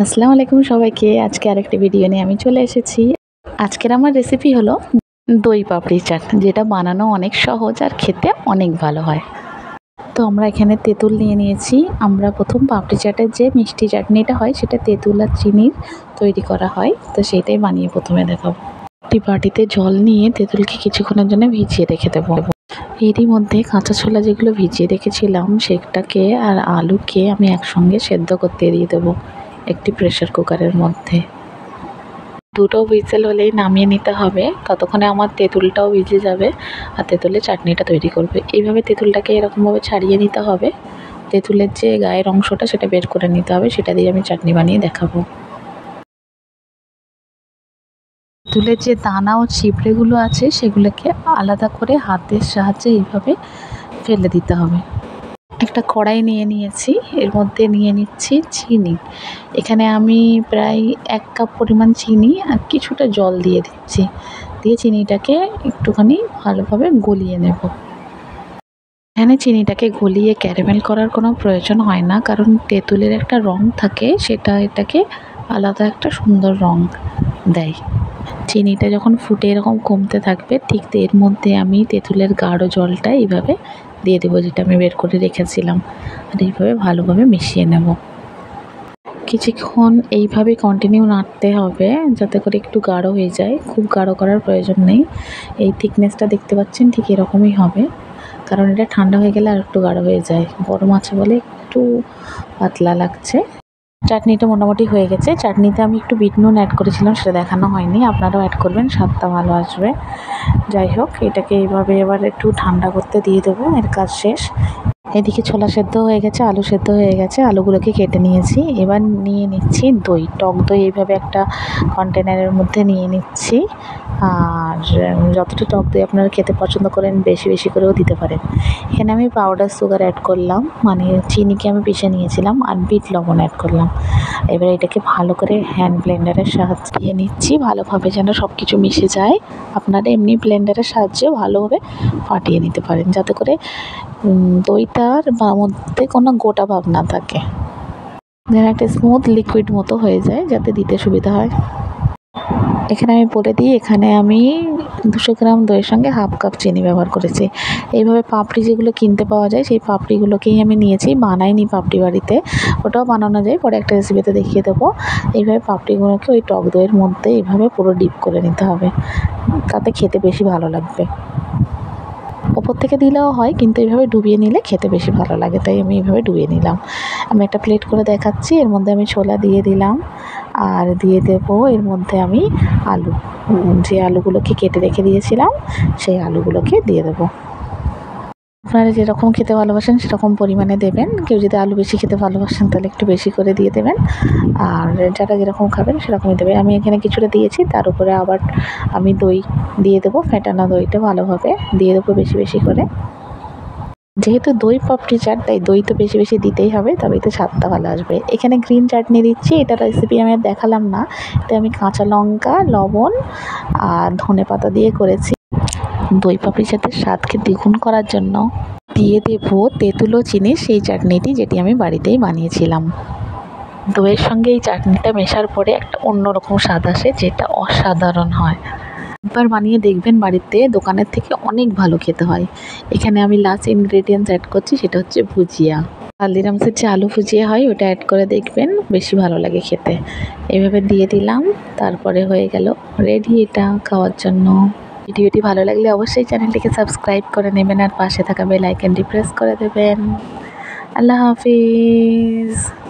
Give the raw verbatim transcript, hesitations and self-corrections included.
আসসালামু আলাইকুম সবাইকে। আজকে আরেকটি ভিডিও নিয়ে আমি চলে এসেছি। আজকের আমার রেসিপি হলো দই পাপড়ি চাট, যেটা বানানো অনেক সহজ আর খেতে অনেক ভালো হয়। তো আমরা এখানে তেঁতুল নিয়ে নিয়েছি। আমরা প্রথম পাপড়ি চাটের যে মিষ্টি চাটনিটা হয় সেটা তেঁতুল আর চিনির তৈরি করা হয়, তো সেটাই বানিয়ে প্রথমে দেখাবো। একটি বাটিতে জল নিয়ে তেঁতুলকে কিছুক্ষণের জন্য ভিজিয়ে রেখে দেবো। এরই মধ্যে কাঁচা ছোলা যেগুলো ভিজিয়ে রেখেছিলাম সেটাকে আর আলুকে আমি একসঙ্গে সেদ্ধ করতে দিয়ে দেবো একটি প্রেসার কুকারের মধ্যে। দুটো হুইসেল হলেই নামিয়ে নিতে হবে, ততক্ষণে আমার তেঁতুলটাও ভিজে যাবে আর তেঁতুলের চাটনিটা তৈরি করবে। এইভাবে তেঁতুলটাকে এরকমভাবে ছাড়িয়ে নিতে হবে, তেঁতুলের যে গায়ের অংশটা সেটা বের করে নিতে হবে, সেটা দিয়ে আমি চাটনি বানিয়ে দেখাবো। তেঁতুলের যে দানা ও ছিবড়েগুলো আছে সেগুলোকে আলাদা করে হাতের সাহায্যে এইভাবে ফেলে দিতে হবে। একটা কড়াই নিয়ে নিয়েছি, এর মধ্যে নিয়ে নিচ্ছি চিনি। এখানে আমি প্রায় এক কাপ পরিমাণ চিনি আর কিছুটা জল দিয়ে দিচ্ছি, দিয়ে চিনিটাকে একটুখানি ভালোভাবে গলিয়ে নেব। এখানে চিনিটাকে গলিয়ে ক্যারামেল করার কোনো প্রয়োজন হয় না, কারণ তেঁতুলের একটা রং থাকে, সেটা এটাকে আলাদা একটা সুন্দর রং দেয়। চিনিটা যখন ফুটে এরকম কমতে থাকবে, ঠিক এর মধ্যে আমি তেঁতুলের গাঢ় জলটা এইভাবে দিয়ে দেবো, যেটা আমি বের করে রেখেছিলাম, আর এইভাবে ভালোভাবে মিশিয়ে নেব। কিছুক্ষণ এইভাবে কন্টিনিউ নাড়তে হবে যাতে করে একটু গাঢ় হয়ে যায়। খুব গাঢ় করার প্রয়োজন নেই, এই থিকনেসটা দেখতে পাচ্ছেন ঠিক এরকমই হবে, কারণ এটা ঠান্ডা হয়ে গেলে আর একটু গাঢ় হয়ে যায়। গরম আছে বলে একটু পাতলা লাগছে। চাটনিটা মোটামুটি হয়ে গেছে। চাটনিতে আমি একটু বিট নুন অ্যাড করেছিলাম, সেটা দেখানো হয়নি, আপনারাও অ্যাড করবেন, স্বাদটা ভালো আসবে। যাই হোক, এটাকে এইভাবে এবার একটু ঠান্ডা করতে দিয়ে দেবো, এর কাজ শেষ। এদিকে ছোলা সেদ্ধ হয়ে গেছে, আলু সেদ্ধ হয়ে গেছে, আলুগুলোকে কেটে নিয়েছি। এবার নিয়ে নিচ্ছি দই, টক দই এইভাবে একটা কন্টেনারের মধ্যে নিয়ে নিচ্ছি। আর যতটা টক দই আপনারা খেতে পছন্দ করেন বেশি বেশি করেও দিতে পারেন। এখানে আমি পাউডার সুগার অ্যাড করলাম, মানে চিনিকে আমি পিষে নিয়েছিলাম, আর বিট লবণ অ্যাড করলাম। এবার এটাকে ভালো করে হ্যান্ড ব্লেন্ডারের সাহায্যে দিয়ে নিচ্ছি, ভালোভাবে যেন সব কিছু মিশে যায়। আপনারা এমনি ব্লেন্ডারের সাহায্যেও ভালোভাবে ফাটিয়ে নিতে পারেন, যাতে করে দইটার মধ্যে কোনো গোটা ভাব না থাকে, যেন একটা স্মুথ লিকুইড মতো হয়ে যায়, যাতে দিতে সুবিধা হয়। এখানে আমি বলে দিই, এখানে আমি দুশো গ্রাম দইয়ের সঙ্গে হাফ কাপ চিনি ব্যবহার করেছি। এইভাবে পাপড়ি যেগুলো কিনতে পাওয়া যায় সেই পাপড়িগুলোকেই আমি নিয়েছি, বানাইনি পাপড়ি বাড়িতে, ওটাও বানানো যায়, পরে একটা রেসিপিতে দেখিয়ে দেবো। এইভাবে পাপড়িগুলোকে ওই টক দইয়ের মধ্যে এইভাবে পুরো ডিপ করে নিতে হবে, তাতে খেতে বেশি ভালো লাগবে। ওপর থেকে দিলেও হয়, কিন্তু এইভাবে ডুবিয়ে নিলে খেতে বেশি ভালো লাগে, তাই আমি এইভাবে ডুবিয়ে নিলাম। আমি একটা প্লেট করে দেখাচ্ছি, এর মধ্যে আমি ছোলা দিয়ে দিলাম, আর দিয়ে দেব এর মধ্যে আমি আলু, যে আলুগুলোকে কেটে রেখে দিয়েছিলাম সেই আলুগুলোকে দিয়ে দেবো। আপনারা যেরকম খেতে ভালোবাসেন সেরকম পরিমাণে দেবেন, কেউ যদি আলু বেশি খেতে ভালোবাসেন তাহলে একটু বেশি করে দিয়ে দেবেন, আর যারা যেরকম খাবেন সেরকমই দেবে। আমি এখানে কিছুটা দিয়েছি, তার উপরে আবার আমি দই দিয়ে দেবো, ফেটানো দইটা ভালোভাবে দিয়ে দেবো বেশি বেশি করে। যেহেতু দই পাপড়ি চাট, তাই দই তো বেশি বেশি দিতেই হবে, তবেই তো স্বাদটা ভালো আসবে। এখানে গ্রিন চাটনি দিচ্ছি, এটা রেসিপি আমি আর দেখালাম না, এটা আমি কাঁচা লঙ্কা, লবণ আর ধনে পাতা দিয়ে করেছি। দই পাপড়ি চাটের স্বাদকে দ্বিগুণ করার জন্য দিয়ে দেবো তেঁতুল ও চিনির সেই চাটনিটি, যেটি আমি বাড়িতেই বানিয়েছিলাম। দইয়ের সঙ্গে এই চাটনিটা মেশার পরে একটা অন্যরকম স্বাদ আসে, যেটা অসাধারণ হয়। একবার বানিয়ে দেখবেন বাড়িতে, দোকানের থেকে অনেক ভালো খেতে হয়। এখানে আমি লাস্ট ইনগ্রেডিয়েন্টস অ্যাড করছি, সেটা হচ্ছে ভুজিয়া। হালদিরামসের যে আলু ভুজিয়া হয় ওটা অ্যাড করে দেখবেন, বেশি ভালো লাগে খেতে। এইভাবে দিয়ে দিলাম, তারপরে হয়ে গেল রেডি এটা খাওয়ার জন্য। ভিডিওটি ভালো লাগলে অবশ্যই চ্যানেলটিকে সাবস্ক্রাইব করে নেবেন, আর পাশে থাকা বেল আইকনটি প্রেস করে দেবেন। আল্লাহ হাফিজ।